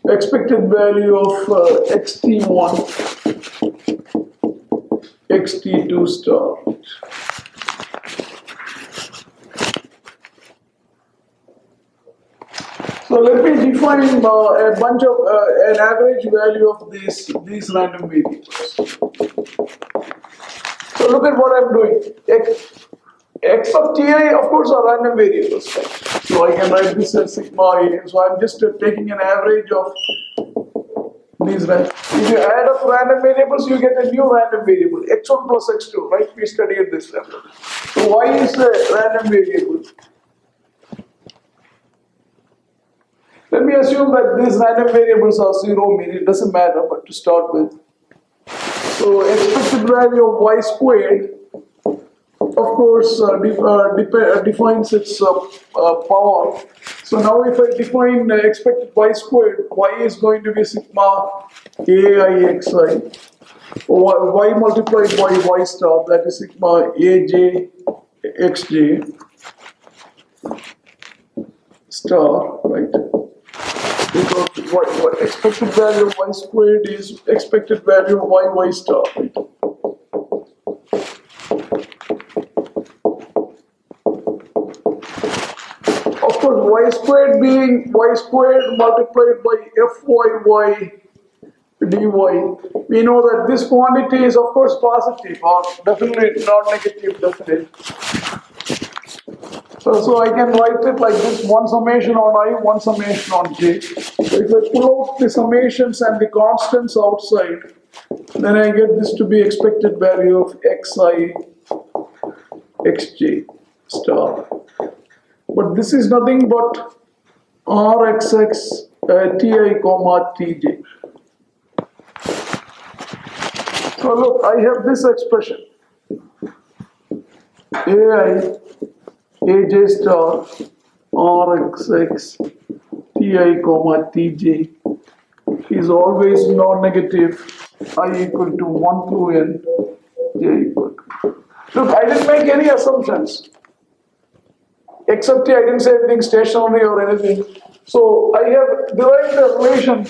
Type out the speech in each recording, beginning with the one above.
expected value of xt1, xt2 star. So let me define a bunch of an average value of these random variables. So look at what I'm doing. X of ti, of course, are random variables. Right? So I can write this as sigma a. So I'm just taking an average of these random. If you add up random variables, you get a new random variable, x1 plus x2. Right? We studied this level. So y is a random variable. Let me assume that these random variables are 0, meaning it doesn't matter, but to start with. So expected value of y squared, of course, defines its power. So now if I define expected y squared, y is going to be sigma aixi, y multiplied by y star, that is sigma aj xj star, right? Because what expected value of y squared is expected value of y star, right? Of course, y squared being y squared multiplied by fyy dy, we know that this quantity is of course positive or definitely not negative, definite. So I can write it like this: one summation on I, one summation on j. So if I pull out the summations and the constants outside, then I get this to be expected value of xi xj star. But this is nothing but rxx ti comma tj. So look, I have this expression ai aj star rxx ti comma tj is always non-negative, I equal to 1 to n, j equal to. Look, I didn't make any assumptions, except I didn't say anything stationary or anything. So I have derived the relation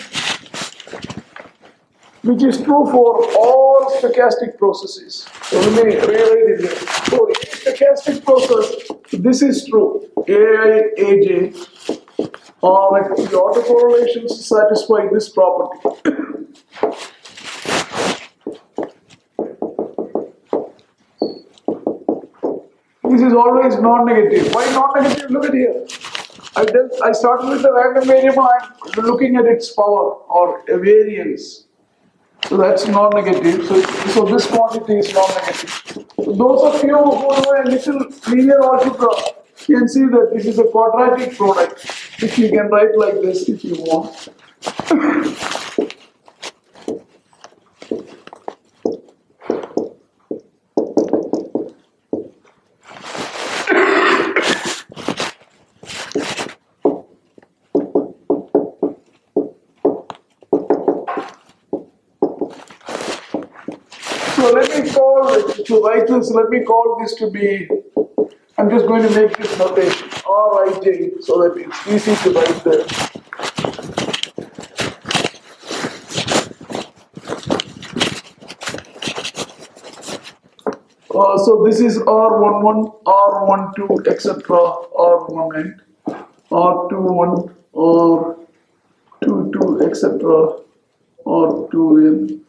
which is true for all stochastic processes. So let me rewrite it here. So in stochastic process, this is true. Ai, aj, the autocorrelations satisfy this property. This is always non-negative. Why non-negative? Look at here. I started with a random variable. I'm looking at its power or a variance. So that's non-negative. So this quantity is non-negative. So those of you who know a little linear algebra can see that this is a quadratic product, which you can write like this if you want. So let me to write this, let me call this to be, I'm just going to make this notation, Rij, so that it's easy to write there. So this is R11, R12, etc., R18, R21, R22, etc., R2n.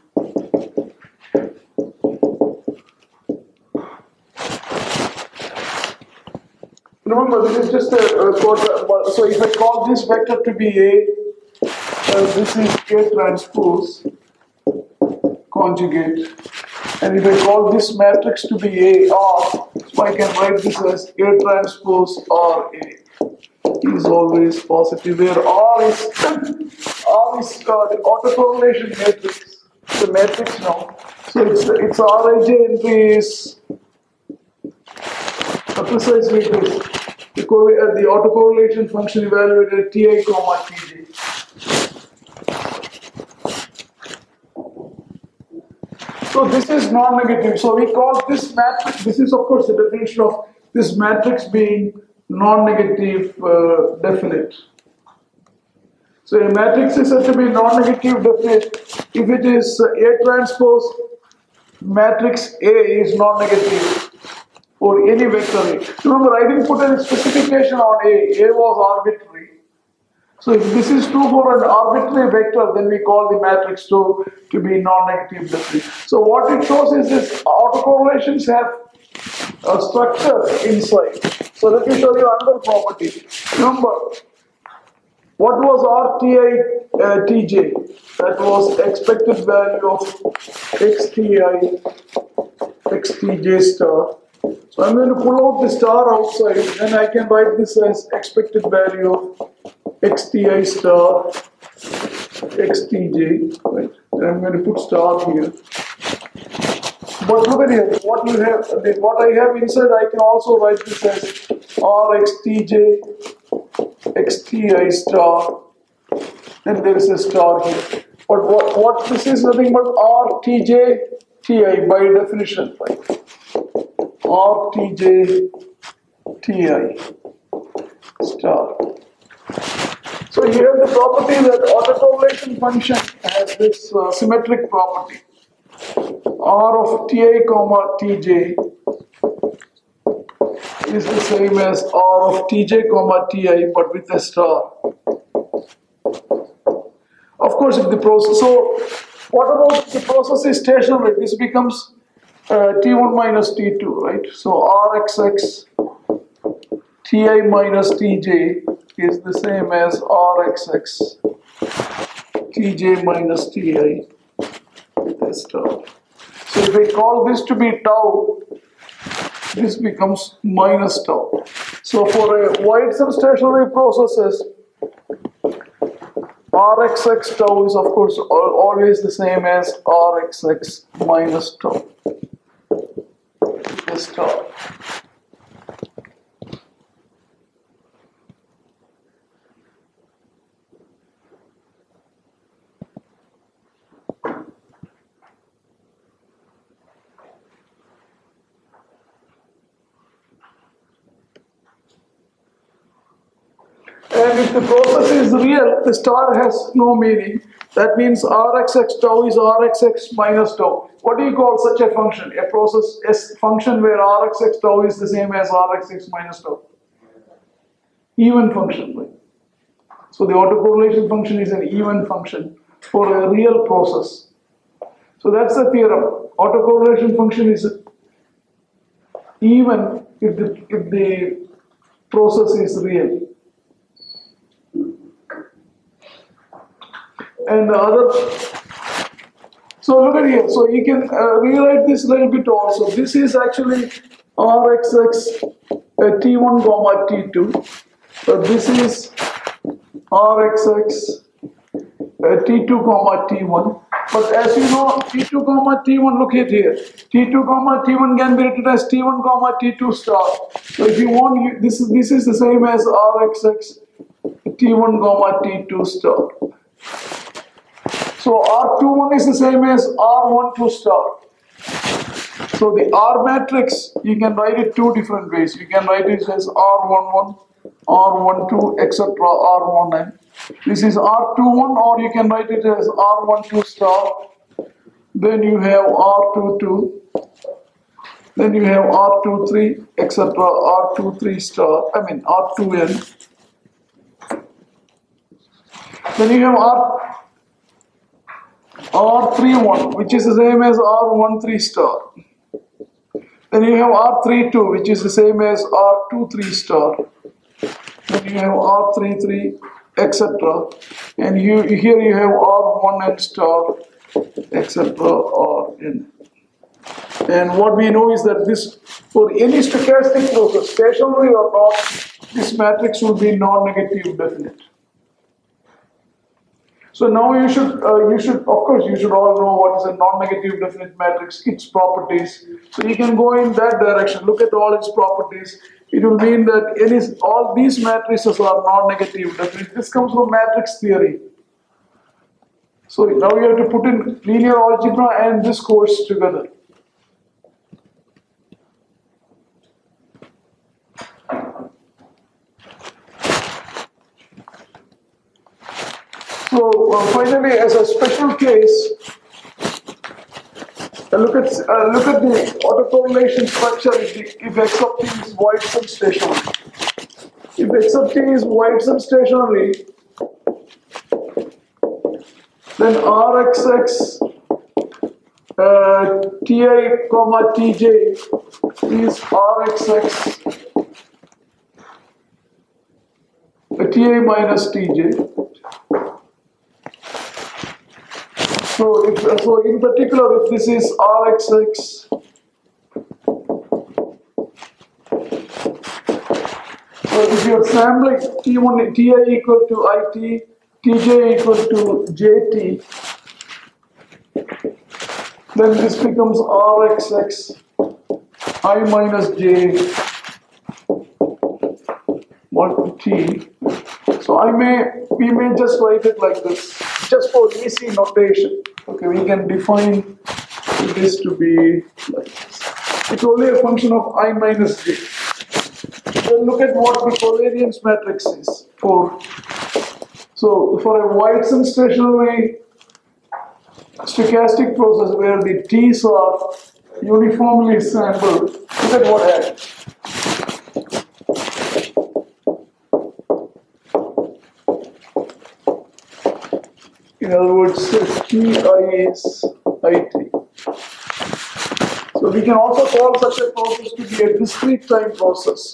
Remember, this is just a quarter. So if I call this vector to be A, this is A transpose conjugate. And if I call this matrix to be A R, so I can write this as A transpose R A. Is always positive, where R is the autocorrelation matrix. It's a matrix now. So its Rij entry is precisely this. The autocorrelation function evaluated Ti comma Tj. So this is non-negative. So we call this matrix, this is of course the definition of this matrix being non-negative definite. So a matrix is said to be non-negative definite if it is A transpose matrix A is non-negative for any vector A. Remember, I didn't put any specification on A. A was arbitrary. So if this is true for an arbitrary vector, then we call the matrix to be non-negative definite. So what it shows is this autocorrelations have a structure inside. So let me show you another property. Remember, what was RTI Tj? That was expected value of XTI XTJ star. So I'm going to pull out the star outside, then I can write this as expected value of XTI star XTJ. Right? And I'm going to put star here. But look at here, what I have inside, I can also write this as RXTJ XTI star, and there is a star here. But what this is nothing but RTJ TI by definition, right? RTJ TI star. So here the property that autocorrelation function has this symmetric property. R of Ti comma Tj is the same as R of Tj comma Ti but with a star. Of course, if the process, so what about if the process is stationary? This becomes T1 minus T2, right? So Rxx Ti minus Tj is the same as Rxx Tj minus Ti with a star. So if I call this to be tau, this becomes minus tau. So for a wide substationary processes, Rxx tau is of course always the same as Rxx minus tau. This tau. And if the process is real, the star has no meaning. That means Rxx tau is Rxx minus tau. What do you call such a function? A process, a function where Rxx tau is the same as Rxx minus tau. Even function. Right? So the autocorrelation function is an even function for a real process. So that's the theorem. Autocorrelation function is even if the process is real. And the other, so look at here, so you can rewrite this a little bit also. This is actually Rxx T1 comma T2. So this is Rxx T2 comma T1. But as you know, T2 comma T1, look at here. T2 comma T1 can be written as T1 comma T2 star. So if you want, this is the same as Rxx T1 comma T2 star. So R21 is the same as R12 star. So the R matrix, you can write it two different ways. You can write it as R11, R12, etc. R1n. This is R21, or you can write it as R12 star. Then you have R22. Then you have R23, etc. R23 star. I mean R2n. Then you have R31, which is the same as R13 star. Then you have R32, which is the same as R23 star. Then you have R33, etc. And here you have R1n star, etc. Rn. And what we know is that this, for any stochastic process, stationary or not, this matrix will be non-negative definite. So now you should all know what is a non-negative definite matrix, its properties. So you can go in that direction, look at all its properties. It will mean that all these matrices are non-negative definite. This comes from matrix theory. So now you have to put in linear algebra and this course together. So finally, as a special case, look at the autocorrelation structure if x of t is Whiteson stationary. If x of t is Whiteson stationary, then Rxx Ti comma Tj is Rxx Ti minus Tj. So in particular, if this is Rxx, so if you're sampling T1, Ti equal to It, Tj equal to Jt, then this becomes Rxx I minus J T. So we may just write it like this, just for easy notation. Okay, we can define this to be like this. It's only a function of I minus J. Then look at what the covariance matrix is for. So for a Whiteson stationary stochastic process where the T's are uniformly sampled, look at what happens. In other words, Ti is It. So we can also call such a process to be a discrete time process.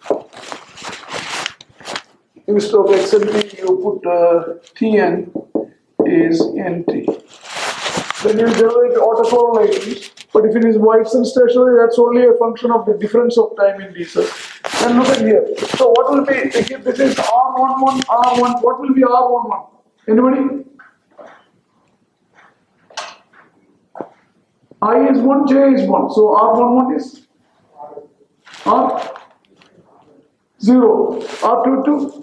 Instead of x and t, you put Tn is Nt. Then you generate autocorrelations. But if it is Whiteson stationary, that's only a function of the difference of time indices. And look at here. So what will be, if this is R11, R1, what will be R11? Anybody? I is 1, J is 1. So R11 is R0. R22?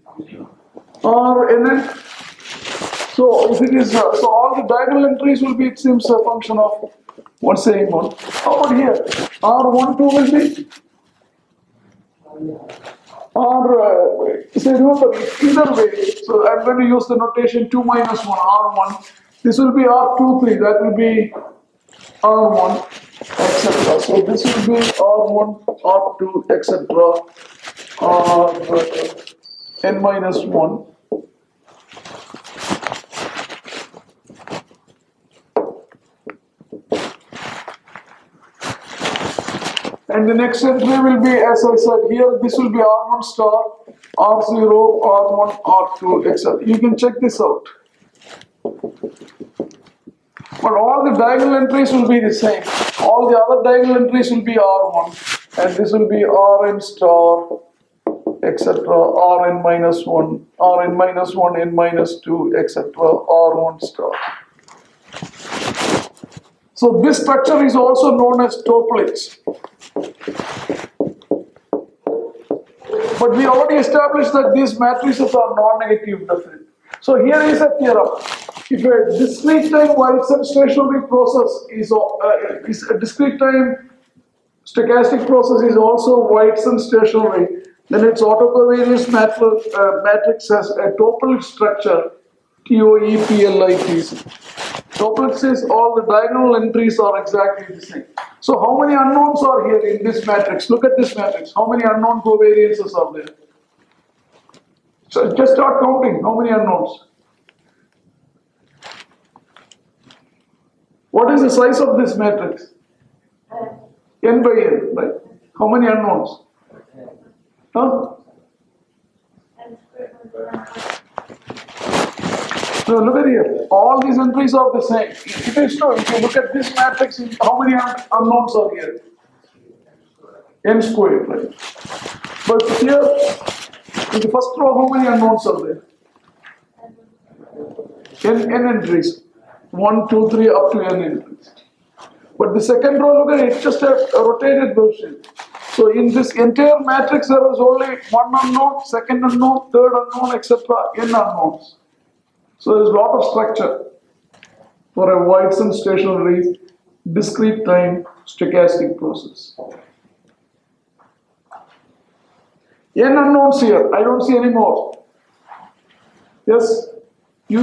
Rnn? So if it is, so all the diagonal entries will be, it seems, a function of what's saying on. How about here? R12 will be say remember, either way, so I'm going to use the notation 2 minus 1, R1. This will be R23, that will be R1, etc. So this will be R1, R2, etc. N minus 1. And the next entry will be, as I said here, this will be R1 star, R0, R1, R2, etc. You can check this out. But all the diagonal entries will be the same. All the other diagonal entries will be R1. And this will be Rn star, etc. Rn minus 1, Rn minus 1, N minus 2, etc. R1 star. So this structure is also known as Toeplitz. But we already established that these matrices are non-negative definite. So here is a theorem. If a discrete time Whiteson stationary process is a discrete time stochastic process is also Whiteson stationary, then its autocovariance matrix has a Toeplitz structure, TOEPLITZ. Toeplitz says all the diagonal entries are exactly the same. So how many unknowns are here in this matrix? Look at this matrix. How many unknown covariances are there? So just start counting. How many unknowns? What is the size of this matrix? N by N, right? How many unknowns? Huh? So look at here. All these entries are the same. It is true. If you look at this matrix, how many unknowns are here? N squared, right? But here, in the first row, how many unknowns are there? N entries. 1, 2, 3, up to N entries. But the second row, look at it, it's just a rotated version. So in this entire matrix, there is only one unknown, second unknown, third unknown, etc. N unknowns. So there's a lot of structure for a Whiteson stationary discrete time stochastic process. N unknowns here. I don't see any more. Yes? You,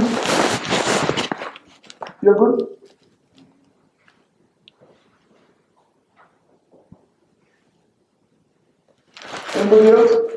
you're good? Anybody else?